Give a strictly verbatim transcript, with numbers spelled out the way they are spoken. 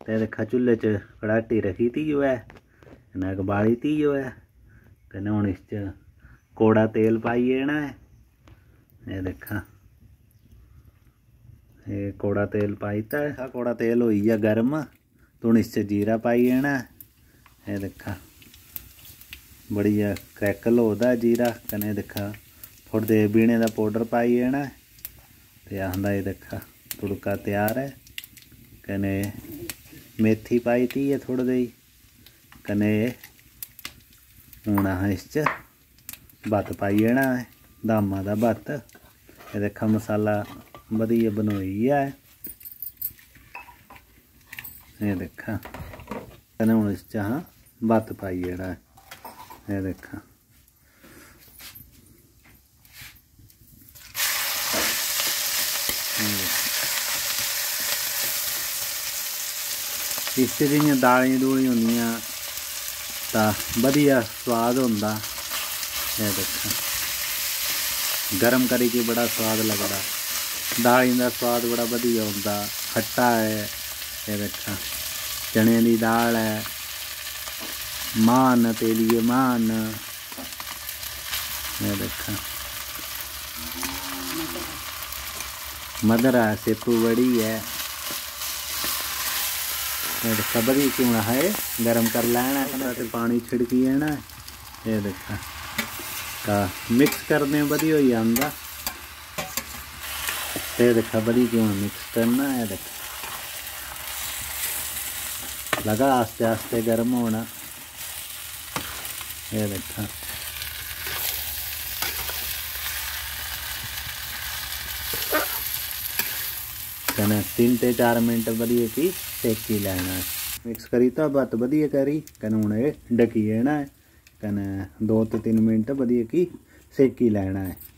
ते देखा चूल्हे च कड़ाटी रखी थी जो है नग बाली थी जो है कने हुण इस च कौड़ा तेल पाई देना है। ये देखा ये कौड़ा तेल पाईता है। कौड़ा तेल हो गया गर्म तो हुण इस च जीरा पाई देना है। ये देखा बढ़िया क्रैकल होता है जीरा कने देखा थोड़ी देर बीने का पाउडर पाई देना है। ते आंदा ये देखा तुड़का तैयार है। कने मेथी पाई थी है थोड़ी देर कने हूँ अस इस च बत्त पाई देना है दामा का बत्त। ये देखा मसाला वधिया बनोई है। ये देखा कने हूँ इस च हाँ बत्त पाई देना है। ये देखा इस जियां दाली दूली होंदियां तां वधिया स्वाद होंदा। ये देखा गरम करी के बड़ा स्वाद लगदा। दाली का स्वाद बड़ा वधिया होंदा खट्टा है। ये देखा चने की दाल है मान तेलिए मान। ये देखा मदरा सेपू बड़ी है। ये देखा बड़ी क्यों है गरम कर लेना है पानी छिड़की देना है। ये देखा का मिक्स करने वधिया हो जाता। ये देखा बड़ी क्यों मिक्स करना है। देखा लगा आस्ते आस्ते गर्म होना। ये देखा कने तीन ते चार मिनट वधिया की सेकी लेना है। मिक्स करी तो बत्त वधिया करी कने हुण ये ढकी देना है। कने दो तो तीन मिनट वधिया की सेकी लेना है।